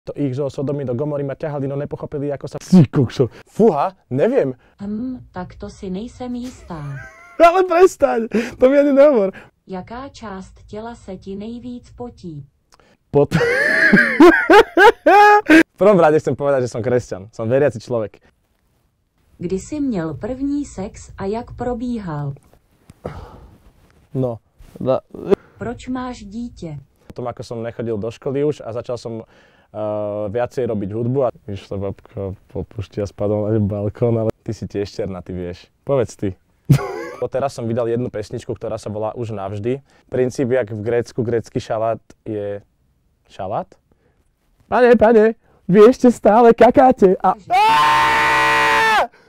To ich zo Sodomy do Gomory ma ťahali, no nepochopili, ako sa... Ty kokšo. Fúha, neviem. Tak to si nejsem jistá. Ale prestaň, to mi ani nehovor. Jaká část těla se ti nejvíc potí? V prvom rade chcem povedať, že som kresťan. Som veriaci človek. Kdy jsi měl první sex a jak probíhal? No. Proč máš dítě? Potom, ako som nechodil do školy už a začal som viacej robiť hudbu a išla babka po pušti a spadol na balkón, ale ty si tiež černá, ty vieš. Povedz ty. Teraz som vydal jednu pesničku, ktorá sa volá Už navždy. Princíp, jak v Grécku, grécky šalát je... Šalát? Pane, vy ešte stále kakáte a...